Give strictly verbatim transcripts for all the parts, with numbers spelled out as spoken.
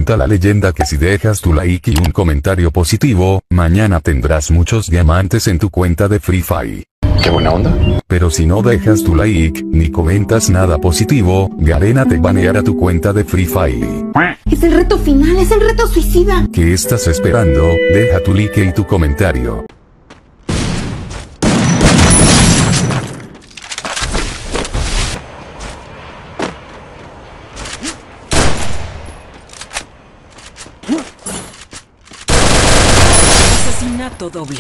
Cuenta la leyenda que si dejas tu like y un comentario positivo, mañana tendrás muchos diamantes en tu cuenta de Free Fire. Qué buena onda. Pero si no dejas tu like, ni comentas nada positivo, Garena te baneará tu cuenta de Free Fire. Es el reto final, es el reto suicida. ¿Qué estás esperando? Deja tu like y tu comentario. Asesinato doble.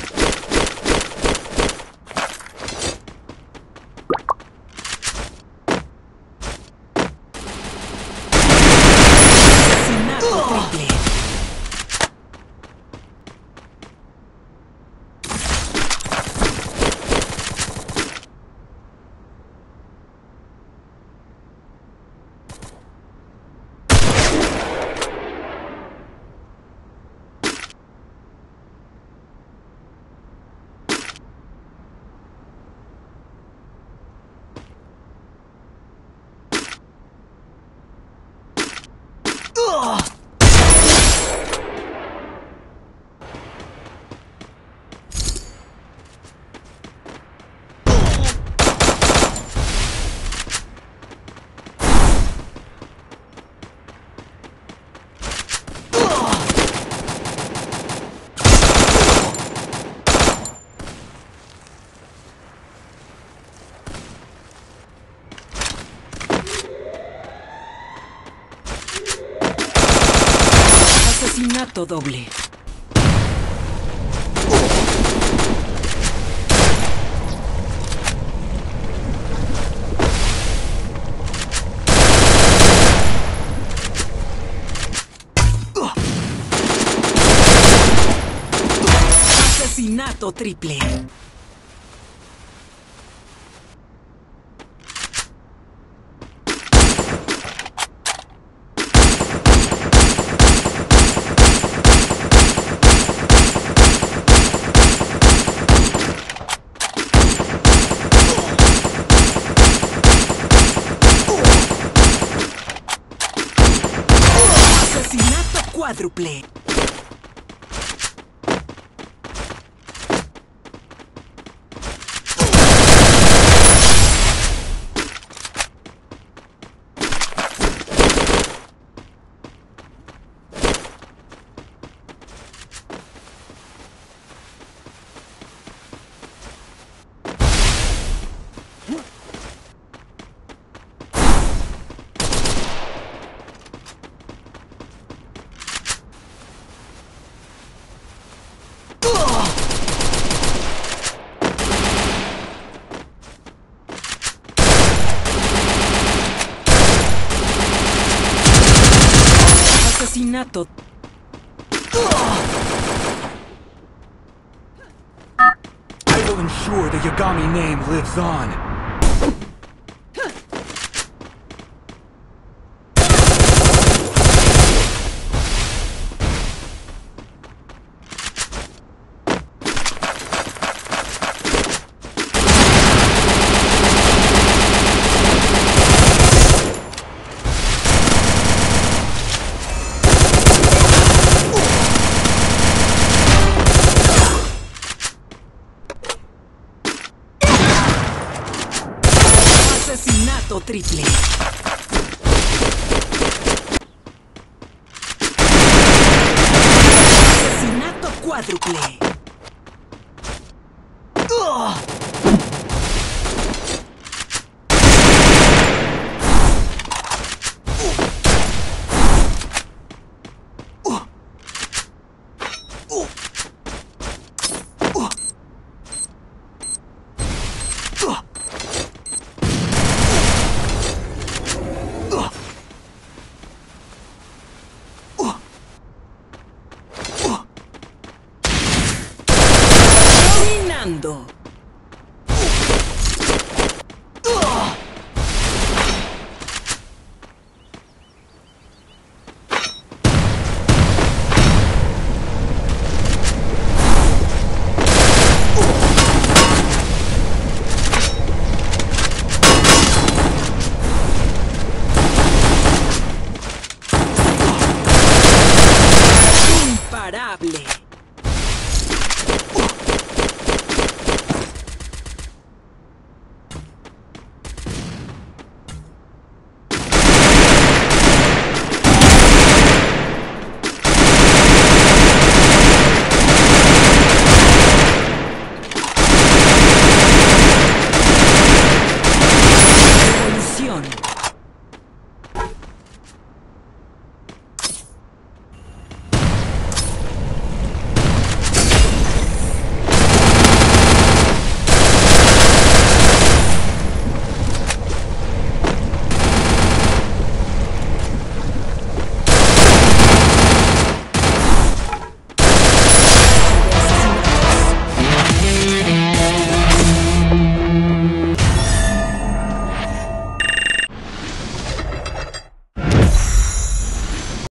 Asesinato triple. Asesinato doble. Asesinato triple. Asesinato cuádruple. Asesinato. I will ensure the Yagami name lives on. Asesinato triple. Asesinato cuádruple.